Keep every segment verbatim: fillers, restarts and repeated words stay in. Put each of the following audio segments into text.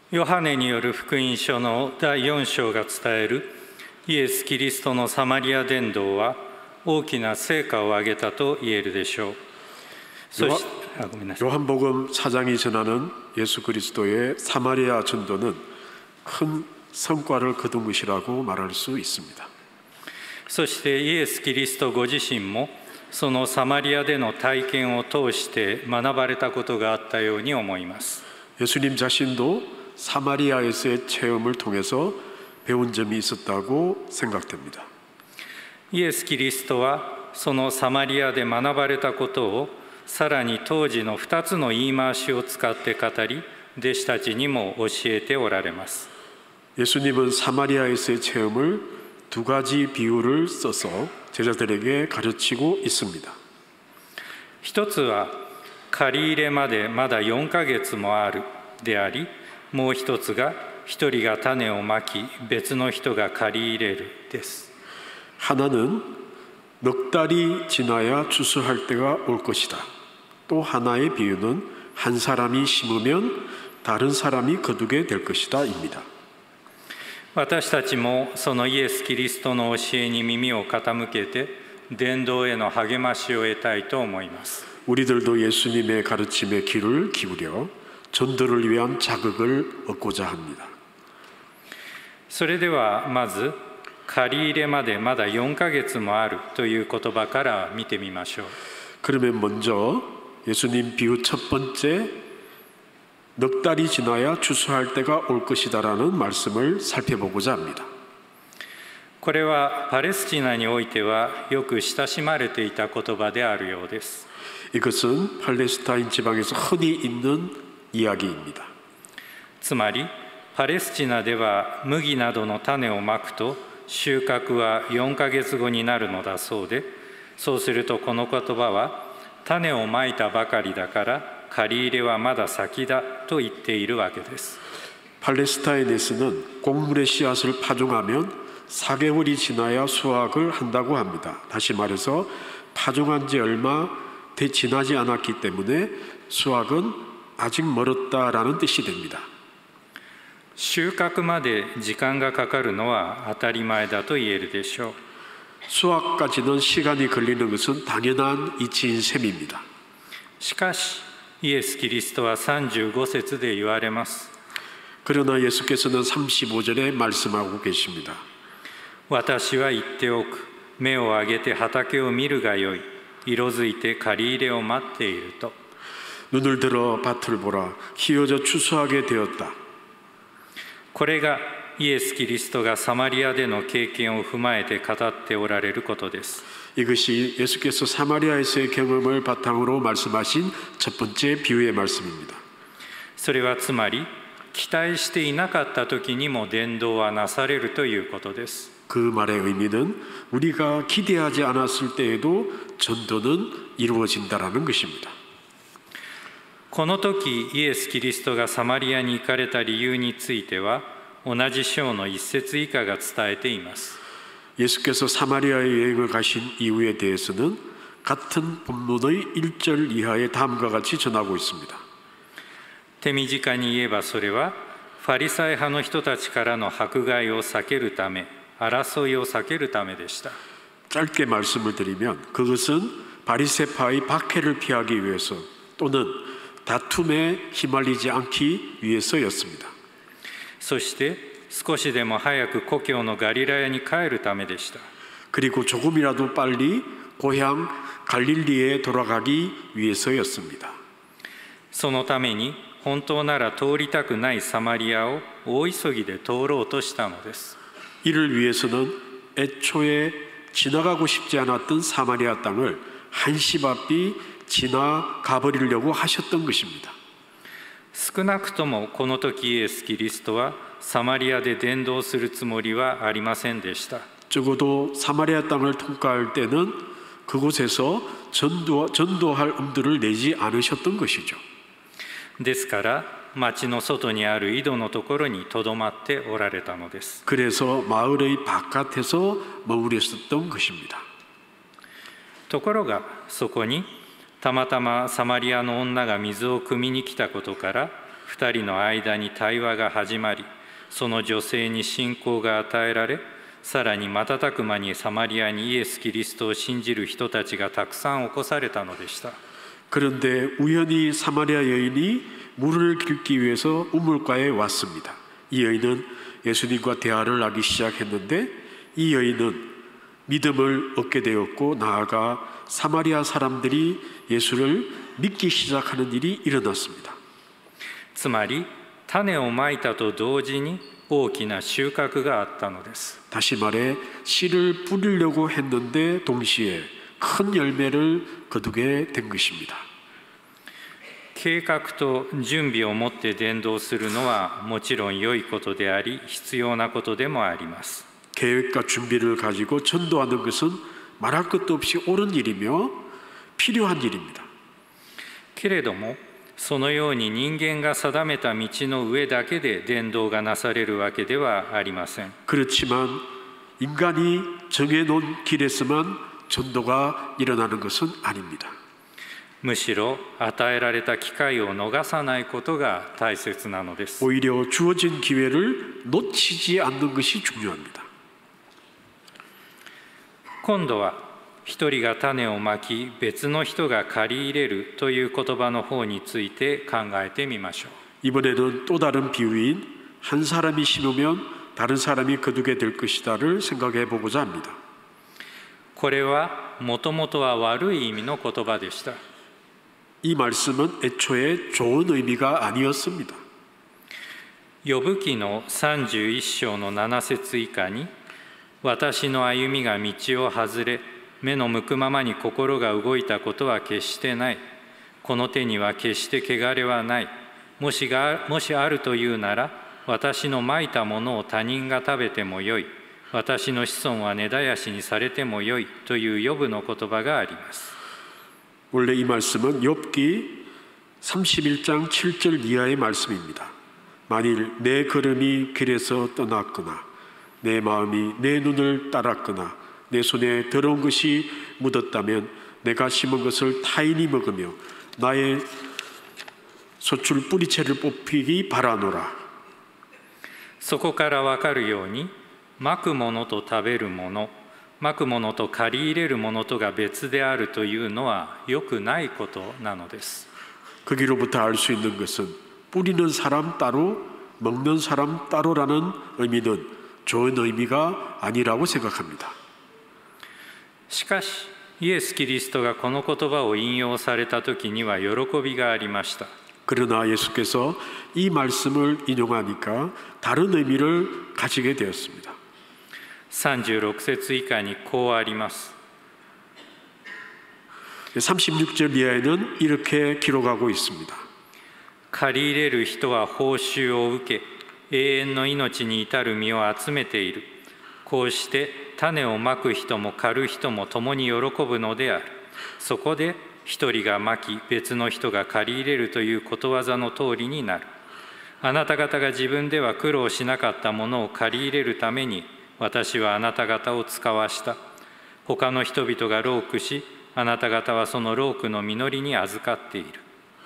ヨハネによる福音書のだいよん章が伝えるイエス・キリストのサマリア伝道は大きな成果を上げたと言えるでしょう。そして、あ、ごめんなさい。 요한복음 사장이 전하는 예수 그리스도의 사마리아 전도는 큰 성과를 거둔 것이라고 말할 수 있습니다. そしてイエス・キリストご自身もそのサマリアでの体験を通して学ばれたことがあったように思います。 예수님 자신도 사마리아에서의 체험을 통해서 배운 점이 있었다고 생각됩니다. イエス・キリストはそのサマリアで学ばれたことをさらに当時のふたつの言い回しを使って語り、弟子たちにも教えておられます。 예수님은 사마리아에서의 체험을 두 가지 비유를 써서 제자들에게 가르치고 있습니다. 一つは借り入れまでまだよんかげつもあるであり、もう一つが一人が種をまき別の人が借り入れるです。 하나는 넉 달이 지나야 추수할 때가 올 것이다. 또 하나의 비유는 한 사람이 심으면 다른 사람이 거두게 될 것이다 입니다. 私たちもそのイエス・キリストの教えに耳を傾けて伝道への励ましを得たいと思います。 우리들도 예수님의 가르침에 귀를 기울여 전도를 위한 자극을 얻고자 합니다. それではまず借り入れまでまだよんかげつもあるという言葉から見てみましょう。 그러면 먼저 예수님 비유 첫 번째 넉 달이 지나야 추수할 때가 올 것이다라는 말씀을 살펴보고자 합니다. これはパレスチナにおいてはよく親しまれていた言葉であるようです。 이것은 팔레스타인 지방에서 흔히 있는 이야기입니다. つまりパレスチナでは麦などの種をまくと収穫はよんかげつごになるのだそうで、そうするとこの言葉は種をまいたばかりだから借り入れはまだ先だと言っているわけです。 팔레스타인에서는 곡물의 씨앗을 파종하면 사 개월이 지나야 수확을 한다고 합니다. 다시 말해서 파종한 지 얼마 돼 지나지 않았기 때문에 수확은 아직 멀었다라는 뜻이 됩니다. 収穫まで時間がかかるのは当たり前だと言えるでしょう。 수확까지는 시간이 걸리는 것은 당연한 이치인 셈입니다. しかしイエス・キリストはさんじゅうご節で言われます。 그러나 예수께서는 삼십오 절에 말씀하고 계십니다. 私は言っておく。目を上げて畑を見るがよい。色づいて借り入れを待っていると。 눈을 들어 밭을 보라. 키워져 추수하게 되었다. これがイエス・キリストがサマリアでの経験を踏まえて語っておられることです。 이것이 예수께서 사마리아에서의 경험을 바탕으로 말씀하신 첫 번째 비유의 말씀입니다. それはつまり期待していなかった時にも伝道はなされるということです。 그 말의 의미는 우리가 기대하지 않았을 때에도 전도는 이루어진다라는 것입니다. この時イエス・キリストがサマリアに行かれた理由については同じ章の一節以下が伝えています。 예수께서 사마리아에 여행을 가신 이유에 대해서는 같은 본문의 일 절 이하의 다음과 같이 전하고 있습니다. 手短に言えばそれはファリサイ派の人たちからの迫害を避けるため、争いを避けるためでした。 짧게 말씀을 드리면 그것은 바리새파의 박해를 피하기 위해서 또는 다툼에 휘말리지 않기 위해서였습니다. そして少しでも早く故郷のガリラヤに帰るためでした。 그리고 조금이라도 빨리 고향 갈릴리에 돌아가기 위해서였습니다. そのために本当なら通りたくないサマリアを大急ぎで通ろうとしたのです。 이를 위해서는 애초에 지나가고 싶지 않았던 사마리아 땅을 한시바삐 지나가 버리려고 하셨던 것입니다. 少なくともこの時イエス・キリストはサマリアで伝道するつもりはありませんでした。 적어도 사마리아 땅을 통과할 때는 그곳에서 전도, 전도할 엄두를 내지 않으셨던 것이죠. ですから町の外にある井戸のところにとどまっておられたのです。 그래서 마을의 바깥에서 머무르셨던 것입니다. ところがそこにたまたまサマリアの女が水を汲みに来たことから二人の間に対話が始まり、その女性に信仰が与えられ、さらに瞬く間にサマリアにイエス・キリストを信じる人たちがたくさん起こされたのでした。 그런데 우연히 사마리아 여인이 물을 길기 위해서 우물가에 왔습니다. 이 여인은 예수님과 대화를 하기 시작했는데 이 여인은 믿음을 얻게 되었고 나아가 사마리아 사람들이 예수를 믿기 시작하는 일이 일어났습니다. つまり種をまいたと同時に大きな収穫があったのです。 다시 말해 씨를 뿌리려고 했는데 동시에 큰 열매를 거두게 된 것입니다. 計画と準備を持って伝道するのはもちろん良いことであり必要なことでもあります。 계획과 준비를 가지고 전도하는 것은 말할 것도 없이 옳은 일이며 필요한 일입니다. けれどもそのように人間が定めた道の上だけで伝道がなされるわけではありません。 그렇지만 인간이 정해놓은 길에서만 전도가 일어나는 것은 아닙니다. むしろ与えられた機会を逃さないことが大切なのです。 오히려 주어진 기회를 놓치지 않는 것이 중요합니다. 今度は一人が種をまき別の人が借り入れるという言葉の方について考えてみましょう。 이번에는 또 다른 비유인 한 사람이 심으면 다른 사람이 거두게 될 것이다를 생각해 보고자 합니다. これはもともとは悪い意味の言葉でした。 이 말씀은 애초에 좋은 의미가 아니었습니다. ヨブ記のさんじゅういっ章のなな節以下に私の歩みが道を外れ目の向くままに心が動いたことは決してない。この手には決して汚れはない。もしが、もしあるというなら、私のまいたものを他人が食べてもよい。私の子孫は根絶やしにされてもよい。というヨブの言葉があります。 원래 이 말씀은 욥기 삼십일 장 칠 절 이하의 말씀입니다. 만일 내 걸음이 길에서 떠났거나 내 마음이 내 눈을 따랐거나 내 손에 더러운 것이 묻었다면 내가 심은 것을 타인이 먹으며 나의 소출 뿌리채를 뽑히기 바라노라. そこからわかるように、まくものと食べるもの、まくものと借り入れるものとが別であるというのは良くないことなのです。 거기로부터 알 수 있는 것은 뿌리는 사람 따로 먹는 사람 따로라는 의미는 좋은 의미가 아니라고 생각합니다. しかし、イエス・キリストがこの言葉を引用された時には喜びがありました。 그러나 예수께서 이 말씀을 인용하니까 다른 의미를 가지게 되었습니다. さんじゅうろく節以下にこうあります。 삼십육 절 이하에는 이렇게 기록하고 있습니다. 借り入れる人は報酬を受け、永遠の命に至る実を集めている。こうして種をまく人も刈る人も共に喜ぶのである。そこで一人がまき、別の人が借り入れるということわざの通りになる。あなた方が自分では苦労しなかったものを借り入れるために、私はあなた方を使わした。他の人々が労苦し、あなた方はその労苦の実りに預かっている。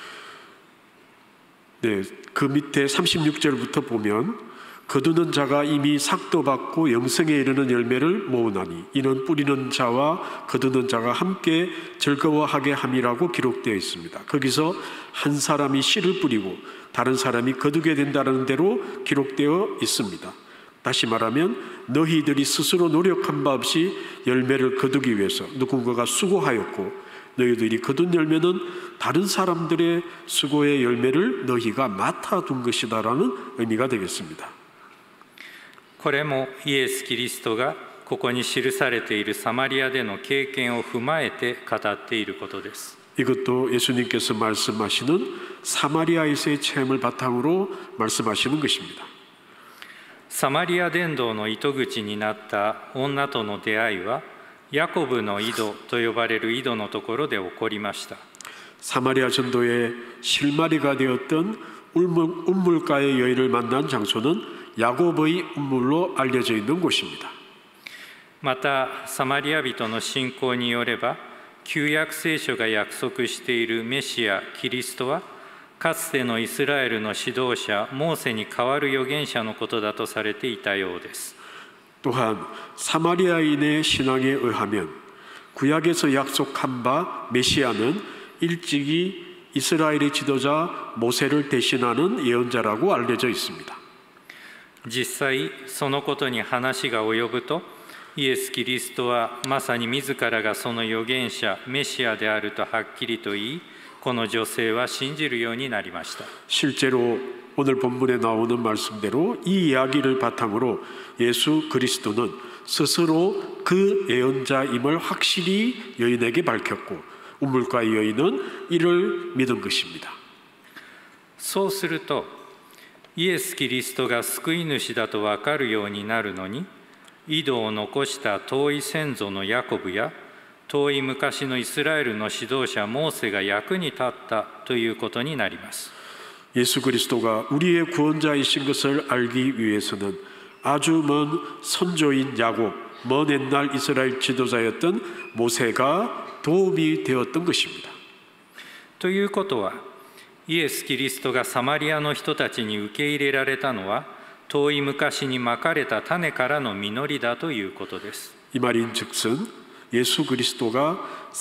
네, 그 밑에 삼십육 절부터 보면 거두는 자가 이미 삭도 받고 영생에 이르는 열매를 모으나니 이는 뿌리는 자와 거두는 자가 함께 즐거워하게 함이라고 기록되어 있습니다. 거기서 한 사람이 씨를 뿌리고 다른 사람이 거두게 된다는 대로 기록되어 있습니다. 다시 말하면 너희들이 스스로 노력한 바 없이 열매를 거두기 위해서 누군가가 수고하였고 너희들이 거둔 열매는 다른 사람들의 수고의 열매를 너희가 맡아둔 것이다라는 의미가 되겠습니다. これもイエス・キリストがここに記されているサマリアでの経験を踏まえて語っていることです。 이것도 예수님께서 말씀하시는 사마리아에서의 체험을 바탕으로 말씀하시는 것입니다. サマリア伝道の糸口になった女との出会いはヤコブの井戸と呼ばれる井戸のところで起こりました。 사마리아 전도의 실마리가 되었던 울물, 운물가의 여인을 만난 장소는 야곱의 운물로 알려져 있는 곳입니다. またサマリア人の信仰によれば旧約聖書が約束しているメシアキリストはかつてのイスラエルの指導者モーセに代わる預言者のことだとされていたようです。 또한 사마리아인의 신앙에 의하면 구약에서 약속한 바 메시아는 일찍이 이스라엘의 지도자 모세를 대신하는 예언자라고 알려져 있습니다. 実際そのことに話が及ぶと、イエス・キリストはまさに自らがその預言者メシアであるとはっきりと言い、この女性は信じるようになりました。 실제로 오늘 본문에 나오는 말씀대로 이 이야기를 바탕으로 예수 그리스도는 스스로 그 예언자임을 확실히 여인에게 밝혔고 우물가의 여인은 이를 믿은 것입니다. そうするとイエス・キリストが救い主だと分かるようになるのに、井戸を残した遠い先祖のヤコブや遠い昔のイスラエルの指導者モーセが役に立ったということになります。 예수 그리스도가 우리의 구원자이신 것을 알기 위해서는 아주 먼 선조인 야곱, 먼 옛날 이스라엘 지도자였던 모세가 도움이 되었던 것입니다. ということは、イエス・キリストがサマリアの人たちに受け入れられたのは、遠い昔にまかれた種からの実りだということです。 이 말인즉슨 예수 그리스도가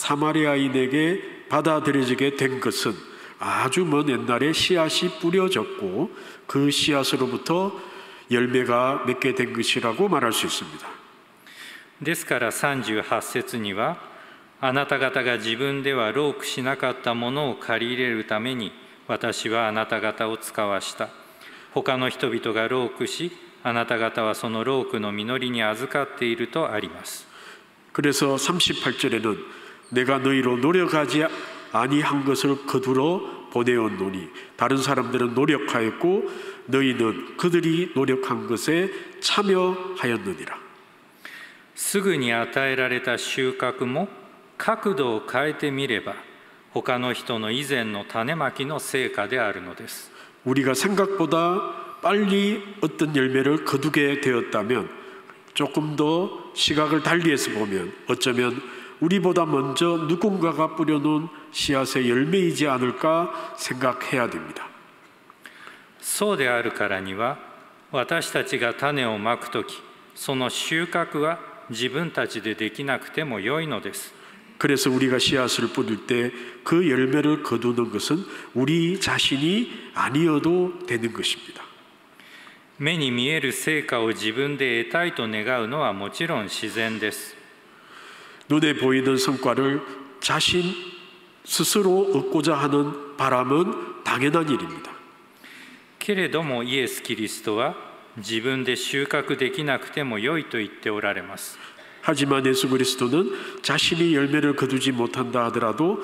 사마리아인에게 받아들여지게 된 것은 아주 먼 옛날에 씨앗이 뿌려졌고 그 씨앗으로부터 열매가 맺게 된 것이라고 말할 수 있습니다. ですからさんじゅうはち節には、あなた方が自分では労苦しなかったものを借り入れるために私はあなた方を使わした。他の人々が労苦し、あなた方はその労苦の実りに預かっているとあります。 그래서 삼십팔 절에는 내가 너희로 노력하지 아니한 것을 거두러 보내었노니 다른 사람들은 노력하였고 너희는 그들이 노력한 것에 참여하였느니라. すぐに与えられた収穫も角度を変えてみれば他の人の以前の種まきの成果であるのです。 우리가 생각보다 빨리 어떤 열매를 거두게 되었다면 조금 더 시각을 달리해서 보면 어쩌면 우리보다 먼저 누군가가 뿌려놓은 씨앗의 열매이지 않을까 생각해야 됩니다. そうであるからには、私たちが種をまくとき、その収穫は自分たちでできなくてもよいのです。 그래서 우리가 씨앗을 뿌릴 때 그 열매를 거두는 것은 우리 자신이 아니어도 되는 것입니다. 目に見える成果を自分で得たいと願うのはもちろん自然です。 눈에 보이는 성과를 자신 스스로 얻고자 하는 바람은 당연한 일입니다. けれどもイエス・キリストは自分で収穫できなくてもよいと言っておられます。 하지만 예수 그리스도는 자신이 열매를 거두지 못한다 하더라도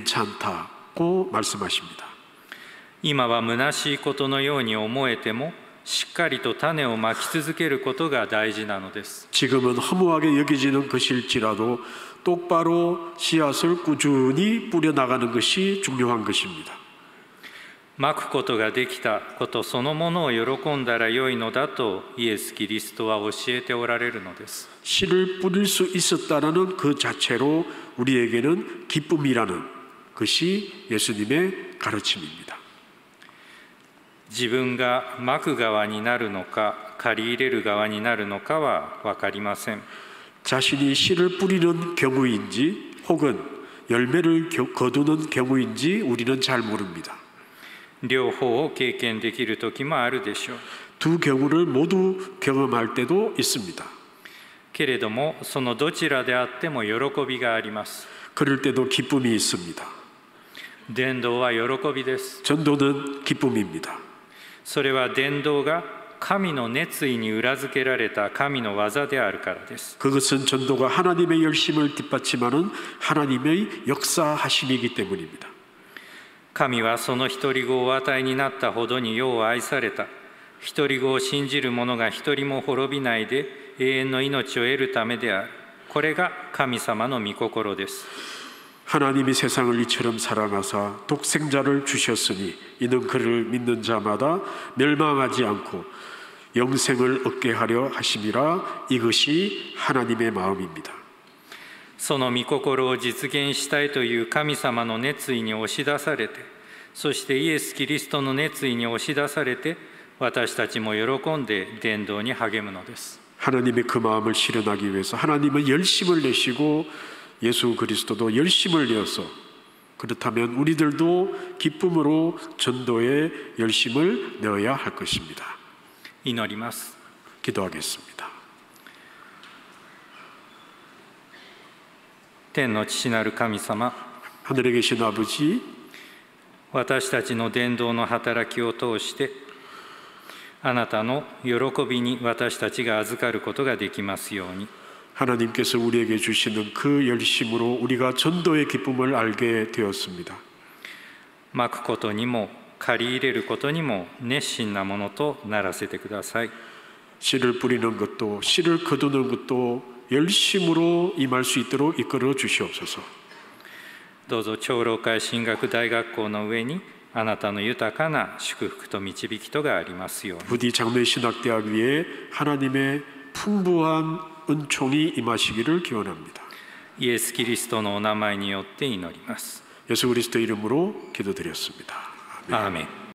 괜찮다고 말씀하십니다. 今は虚しいことのように思えてもしっかりと種をまき続けることが大事なのです。 지금은 허무하게 여겨지는 것일지라도 똑바로 씨앗을 꾸준히 뿌려나가는 것이 중요한 것입니다. まくことができたことそのものを喜んだらよいのだとイエス・キリストは教えておられるのです。 씨를 뿌릴 수 있었다는 그 자체로 우리에게는 기쁨이라는 것이 예수님의 가르침입니다. 自分がまく側になるのか借り入れる側になるのかは分かりません。 자신이 씨를 뿌리는 경우인지 혹은 열매를 거두는 경우인지 우리는 잘 모릅니다. 両方を経験できる時もあるでしょう。 두 경우를 모두 경험할 때도 있습니다. けれどもそのどちらであっても喜びがあります。 그럴 때도 기쁨이 있습니다. 伝道は喜びです。 전도는 기쁨입니다. それは伝道が神の熱意に裏付けられた神の技であるからです。 그것은 전도가 하나님의 열심을 뒷받침하는 하나님의 역사하심이기 때문입니다. 神はその一人子をお与えになったほどに世を愛された。一人子を信じる者が一人も滅びないで永遠の命を得るためである。これが神様の御心です。 하나님이 세상을 이처럼 사랑하사 독생자를 주셨으니 이는 그를 믿는 자마다 멸망하지 않고 영생을 얻게 하려 하심이라. 이것이 하나님의 마음입니다. その御心を実現したいという神様の熱意に押し出されて、 そしてイエス・キリストの熱意に押し出されて、私たちも喜んで伝道に励むのです。 하나님의 그 마음을 실현하기 위해서 하나님은 열심을 내시고 예수 그리스도도 열심을 내어서, 그렇다면 우리들도 기쁨으로 전도에 열심을 내어야 할 것입니다. 祈ります。 기도하겠습니다. 天の父なる神様、 하늘에 계신 아버지, 私たちの伝道の働きを通してあなたの喜びに私たちが預かることができますように。 하나님께서 우리에게 주시는 그 열심으로 우리가 전도의 기쁨을 알게 되었습니다. まくことにも借り入れることにも熱心なものとならせてください。 씨를 뿌리는 것도 씨를 거두는 것도 열심으로 임할 수 있도록 이끌어 주시옵소서. どうぞ長老会神学大学校の上にあなたの豊かな祝福と導きとがありますように。 부디 장로신학대학 위에 하나님의 풍부한 은총이 임하시기를 기원합니다. イエス・キリストのお名前によって祈ります。 예수 그리스도 이름으로 기도드렸습니다. 아멘. 아멘.